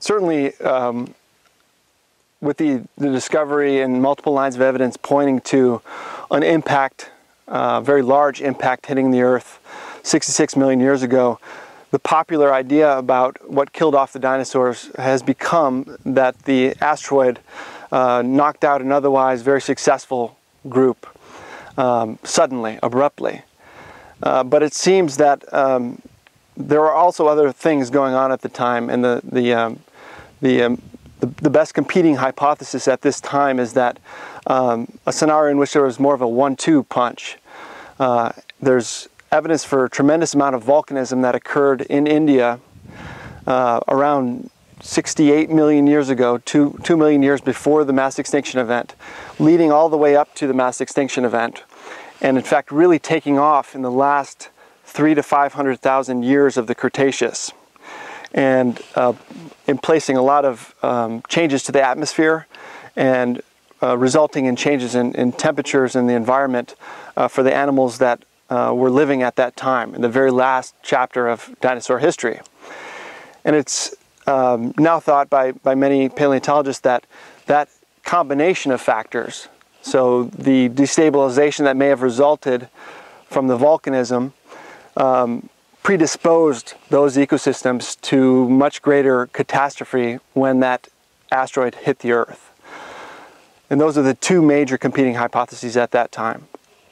certainly with the discovery and multiple lines of evidence pointing to an impact, very large impact hitting the Earth 66 million years ago, the popular idea about what killed off the dinosaurs has become that the asteroid knocked out an otherwise very successful group suddenly, abruptly. But it seems that there are also other things going on at the time, and the best competing hypothesis at this time is that a scenario in which there was more of a 1-2 punch. There's evidence for a tremendous amount of volcanism that occurred in India around 68 million years ago, 2 million years before the mass extinction event, leading all the way up to the mass extinction event, and in fact really taking off in the last 300,000 to 500,000 years of the Cretaceous, and in placing a lot of changes to the atmosphere and resulting in changes in temperatures in the environment for the animals that were living at that time, in the very last chapter of dinosaur history. And it's now thought by many paleontologists that that combination of factors, so the destabilization that may have resulted from the volcanism, predisposed those ecosystems to much greater catastrophe when that asteroid hit the Earth. And those are the two major competing hypotheses at that time.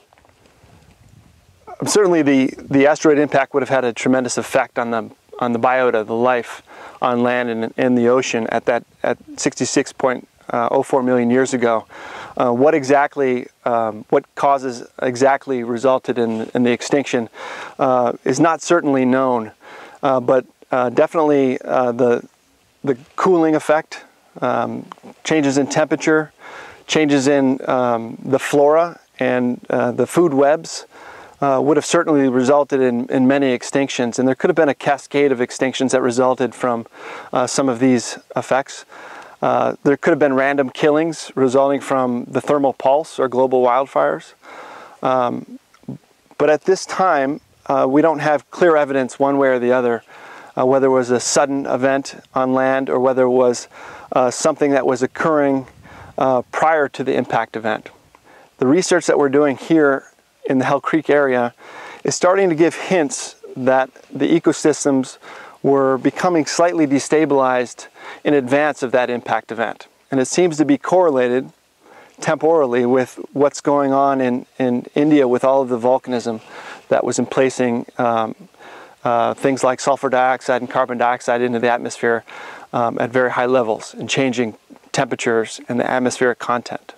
Certainly the asteroid impact would have had a tremendous effect on the biota, the life on land and in the ocean at 66.04 million years ago. What causes exactly resulted in the extinction is not certainly known, but definitely the cooling effect, changes in temperature, changes in the flora and the food webs would have certainly resulted in many extinctions, and there could have been a cascade of extinctions that resulted from some of these effects. There could have been random killings resulting from the thermal pulse or global wildfires. But at this time, we don't have clear evidence one way or the other, whether it was a sudden event on land or whether it was something that was occurring prior to the impact event. The research that we're doing here in the Hell Creek area is starting to give hints that the ecosystems were becoming slightly destabilized in advance of that impact event. And it seems to be correlated temporally with what's going on in India with all of the volcanism that was emplacing things like sulfur dioxide and carbon dioxide into the atmosphere at very high levels and changing temperatures and the atmospheric content.